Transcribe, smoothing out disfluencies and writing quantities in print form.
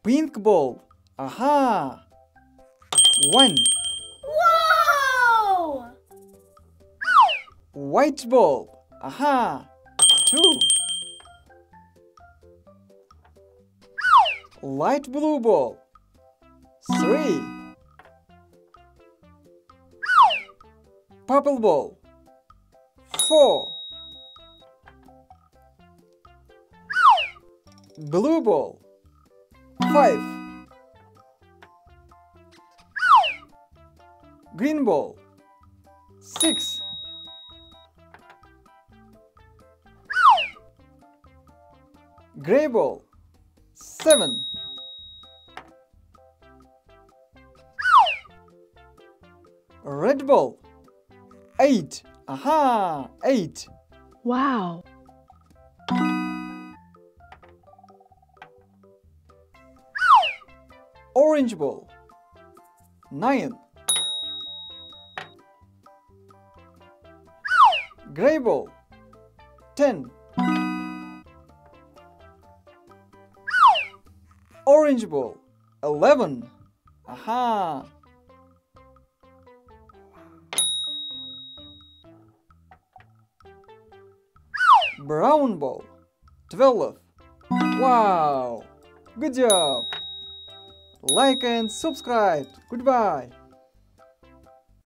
Pink ball. Aha! 1. Whoa! White ball. Aha! 2. Light blue ball. 3. Purple ball. 4. Blue ball. 5. Green ball. 6. Gray ball. 7. Red ball. 8. Aha! 8. Wow! Orange ball. 9. Gray ball. 10. Orange ball. 11. Aha! Brown ball. 12. Wow! Good job! Like and subscribe. Goodbye.